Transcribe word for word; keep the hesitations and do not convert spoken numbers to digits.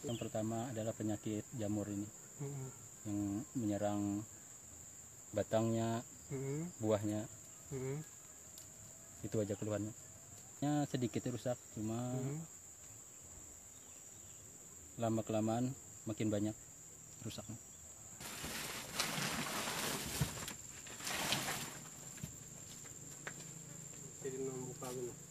Yang pertama adalah penyakit jamur ini, Hmm. yang menyerang batangnya, Hmm. buahnya. Hmm. Itu aja keluhannya. Ya, sedikit rusak, cuma Hmm. lama kelamaan makin banyak rusaknya. Jadi membuka gitu.